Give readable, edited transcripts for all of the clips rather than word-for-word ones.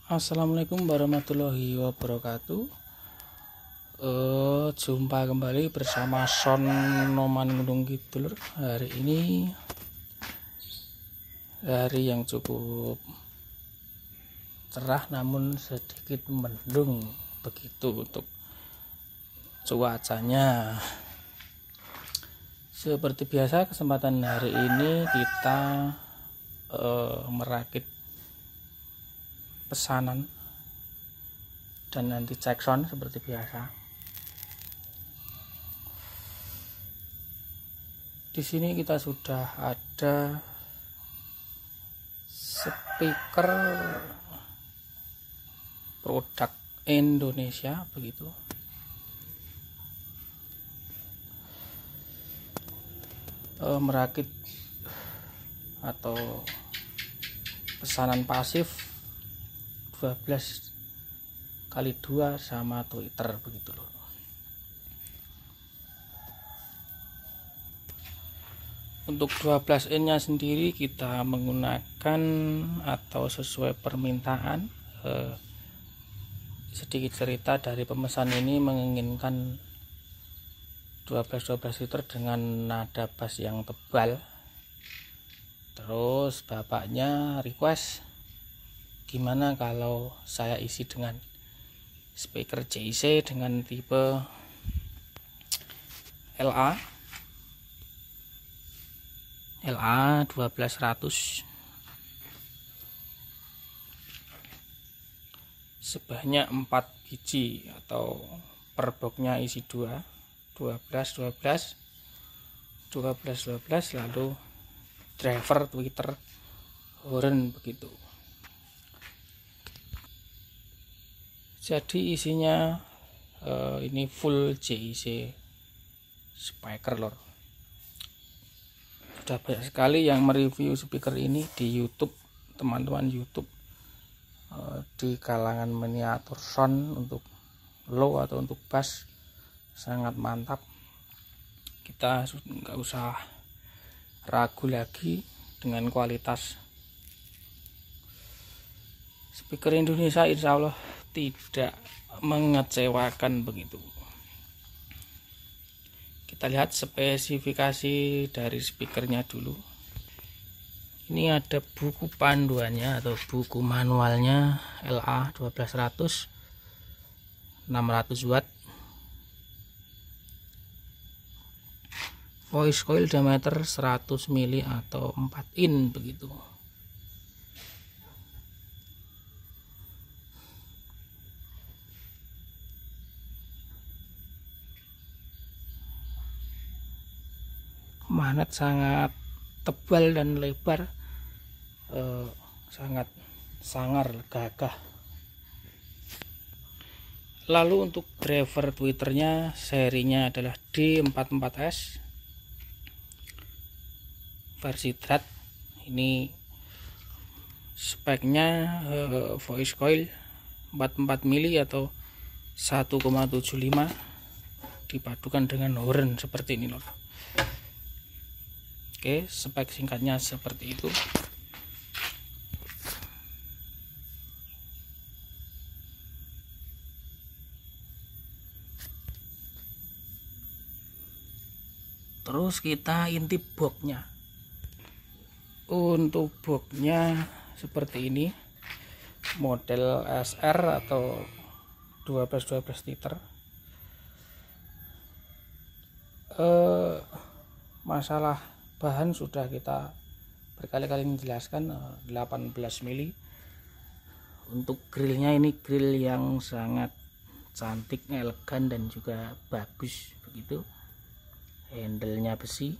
Assalamualaikum warahmatullahi wabarakatuh. Jumpa kembali bersama Son Noman Gunung Kidul. Hari ini hari yang cukup cerah namun sedikit mendung begitu untuk cuacanya. Seperti biasa kesempatan hari ini kita merakit pesanan dan nanti cek sound seperti biasa. Di sini kita sudah ada speaker produk Indonesia begitu. Merakit atau pesanan pasif 12x2 sama Twitter begitu loh. Untuk 12 in nya sendiri kita menggunakan atau sesuai permintaan. Sedikit cerita dari pemesan ini menginginkan 12 liter dengan nada bass yang tebal. Terus bapaknya request, gimana kalau saya isi dengan speaker JIC dengan tipe LA 1200 sebanyak 4 biji atau per boxnya isi 12 lalu driver Twitter horn begitu. Jadi isinya ini full JIC speaker lor. Sudah banyak sekali yang mereview speaker ini di YouTube, teman-teman YouTube, di kalangan miniatur sound untuk low atau untuk bass sangat mantap. Kita nggak usah ragu lagi dengan kualitas speaker Indonesia, insya Allah tidak mengecewakan begitu. Kita lihat spesifikasi dari speakernya dulu. Ini ada buku panduannya atau buku manualnya. LA 1200 600 watt, voice coil diameter 100 mili atau 4 in begitu. Magnet sangat tebal dan lebar, sangat sangar, gagah. Lalu untuk driver Twitternya serinya adalah D44S versi Drat. Ini speknya voice coil 44 mili atau 1,75 dipadukan dengan horn seperti ini loh. Oke, spek singkatnya seperti itu. Terus kita intip boxnya. Untuk boxnya seperti ini, model SR atau 12 liter. Masalah bahan sudah kita berkali-kali menjelaskan, 18 mili. Untuk grillnya ini grill yang sangat cantik, elegan dan juga bagus begitu. Handle-nya besi.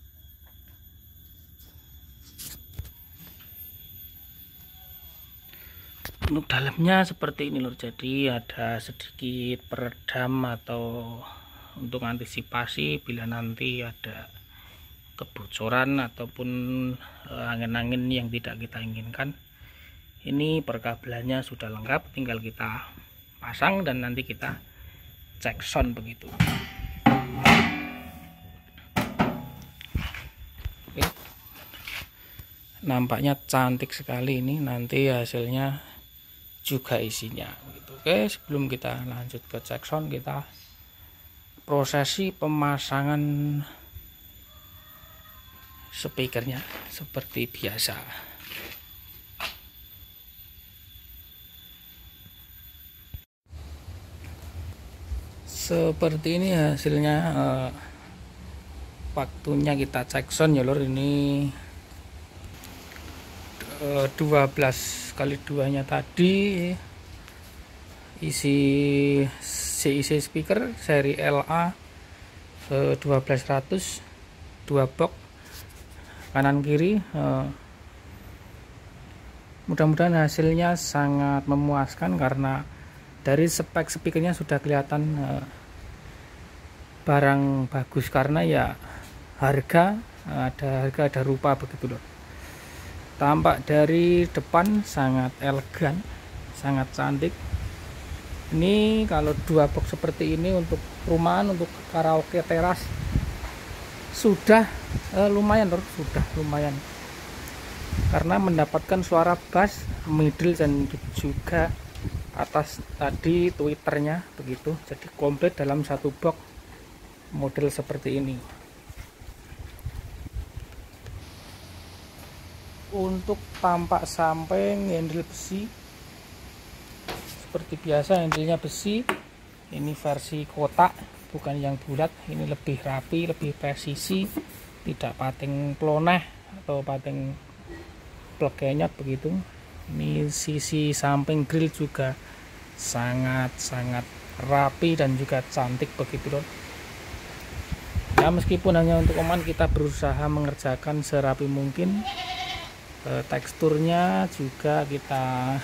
Untuk dalamnya seperti ini lur. Jadi ada sedikit peredam atau untuk antisipasi bila nanti ada kebocoran ataupun angin-angin yang tidak kita inginkan. Ini perkabelannya sudah lengkap, tinggal kita pasang dan nanti kita cek sound begitu. Oke. Nampaknya cantik sekali ini, nanti hasilnya juga isinya gitu. Oke, sebelum kita lanjut ke cek sound, kita prosesi pemasangan speakernya seperti biasa. Seperti ini hasilnya. Waktunya kita cek sound ya lur. Ini 12 kali 2 nya tadi isi CIC speaker seri LA 1200, 2 box kanan kiri. Mudah-mudahan hasilnya sangat memuaskan karena dari spek speakernya sudah kelihatan barang bagus, karena ya harga ada rupa begitu loh. Tampak dari depan sangat elegan, sangat cantik. Ini kalau 2 box seperti ini untuk rumahan, untuk karaoke teras sudah lumayan loh, sudah lumayan. Karena mendapatkan suara bass, middle dan juga atas tadi twitternya begitu. Jadi komplit dalam satu box model seperti ini. Untuk tampak samping handle besi seperti biasa, handlenya besi. Ini versi kotak, bukan yang bulat. Ini lebih rapi, lebih presisi, tidak pating ploneh atau pating plegenyot begitu. Ini sisi samping grill juga sangat rapi dan juga cantik begitu loh. Ya, meskipun hanya untuk oman, kita berusaha mengerjakan serapi mungkin. Teksturnya juga kita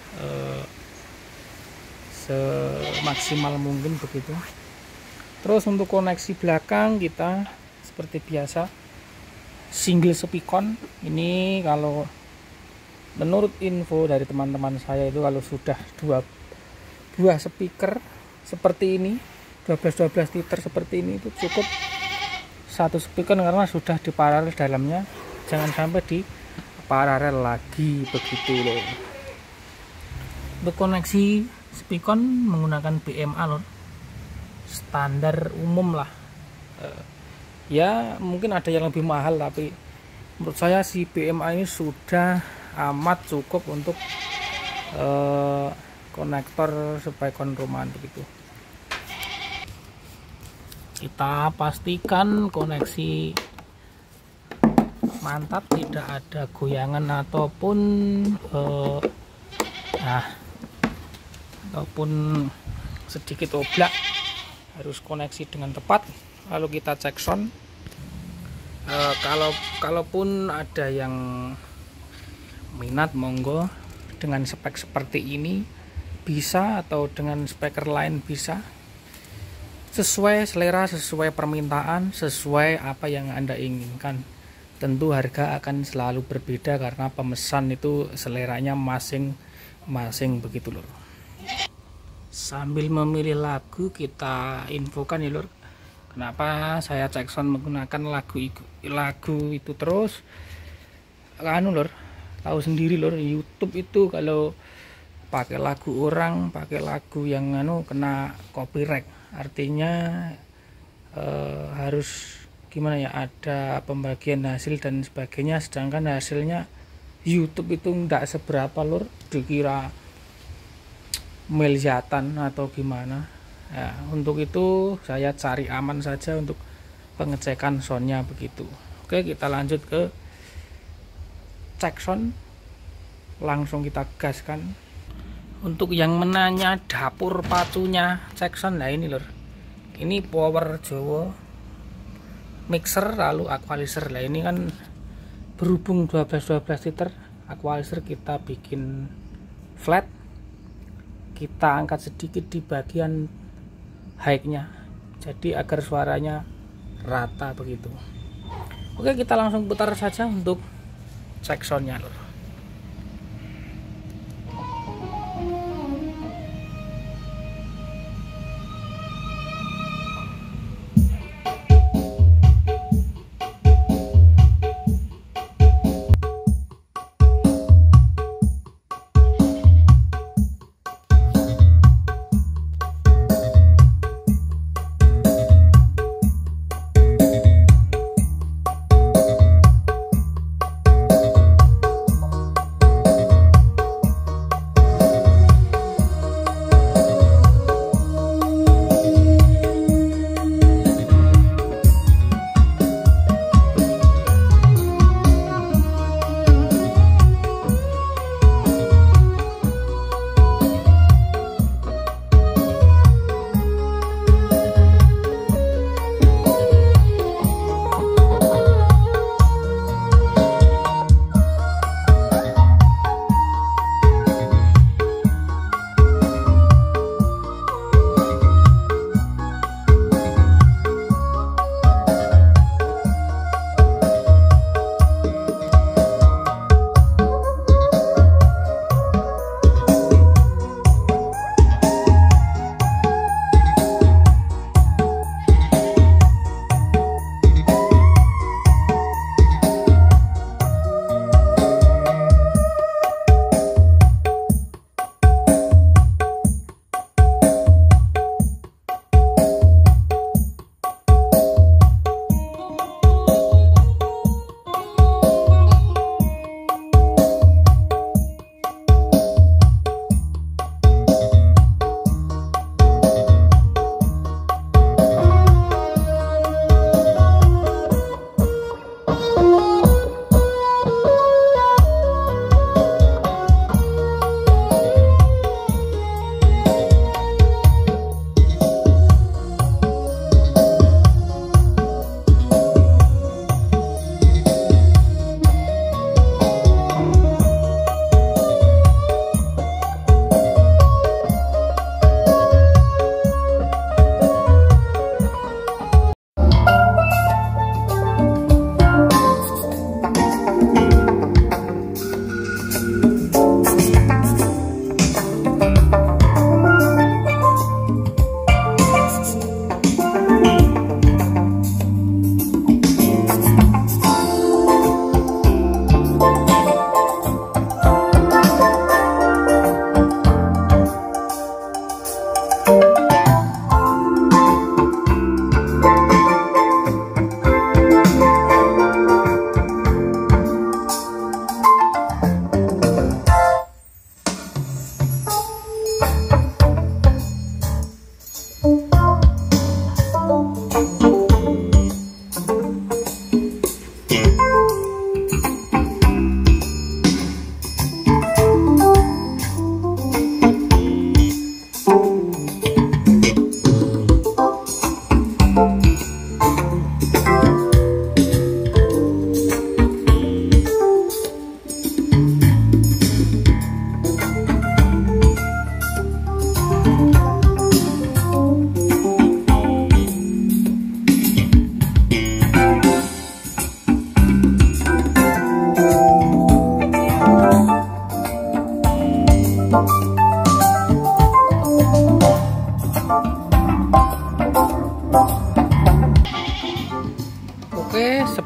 semaksimal mungkin begitu. Terus untuk koneksi belakang kita seperti biasa single speakon. Ini kalau menurut info dari teman-teman saya itu, kalau sudah 2 buah speaker seperti ini, 12 liter seperti ini, itu cukup satu speaker karena sudah diparalel dalamnya. Jangan sampai di paralel lagi begitu loh. Untuk koneksi speakon menggunakan BMA loh, standar umum lah. Ya mungkin ada yang lebih mahal, tapi menurut saya si BMA ini sudah amat cukup untuk konektor speakon rumahan begitu. Kita pastikan koneksi mantap, tidak ada goyangan ataupun ataupun sedikit oblak. Harus koneksi dengan tepat. Lalu kita cek sound. Kalaupun ada yang minat, monggo dengan spek seperti ini bisa, atau dengan speaker lain bisa, sesuai selera, sesuai permintaan, sesuai apa yang Anda inginkan. Tentu harga akan selalu berbeda karena pemesan itu seleranya masing-masing begitu lur. Sambil memilih lagu, kita infokan ya lur, kenapa saya cek sound menggunakan lagu itu terus. Lur, tahu sendiri lur, YouTube itu kalau pakai lagu orang, pakai lagu yang kena copyright, artinya harus gimana ya, ada pembagian hasil dan sebagainya. Sedangkan hasilnya YouTube itu enggak seberapa lur, dikira miliatan atau gimana ya. Untuk itu saya cari aman saja untuk pengecekan soundnya begitu. Oke, kita lanjut ke cek sound, langsung kita gaskan. Untuk yang menanya dapur pacunya cek sound, nah ini lur, ini power Jowo mixer lalu equalizer. Lah ini kan berhubung 12 liter, equalizer kita bikin flat, kita angkat sedikit di bagian high-nya, jadi agar suaranya rata begitu. Oke, kita langsung putar saja untuk cek soundnya lur.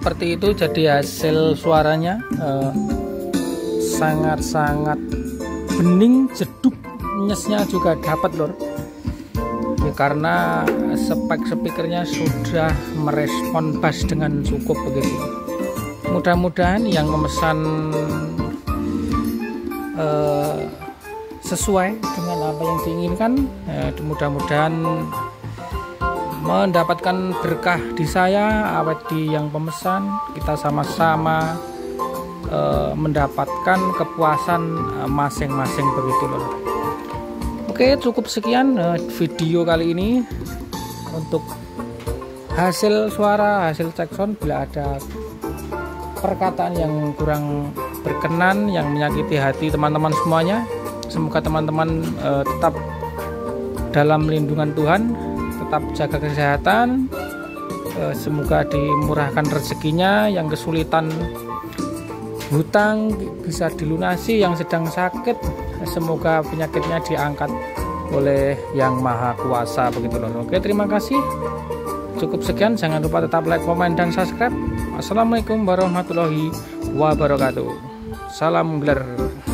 seperti itu jadi hasil suaranya sangat-sangat bening, jeduk, nyesnya juga dapat lor ya, karena spek speakernya sudah merespon bass dengan cukup begitu. Mudah-mudahan yang memesan sesuai dengan apa yang diinginkan, mudah-mudahan mendapatkan berkah di saya, awet di yang pemesan, kita sama-sama mendapatkan kepuasan masing-masing begitu loh. Oke, cukup sekian video kali ini untuk hasil suara, hasil cek sound. Bila ada perkataan yang kurang berkenan, yang menyakiti hati teman-teman semuanya, semoga teman-teman tetap dalam lindungan Tuhan, tetap jaga kesehatan, semoga dimurahkan rezekinya, yang kesulitan hutang bisa dilunasi, yang sedang sakit semoga penyakitnya diangkat oleh Yang Maha Kuasa begitu loh. Oke, terima kasih. Cukup sekian, jangan lupa tetap like, komen, dan subscribe. Assalamualaikum warahmatullahi wabarakatuh. Salam gelar.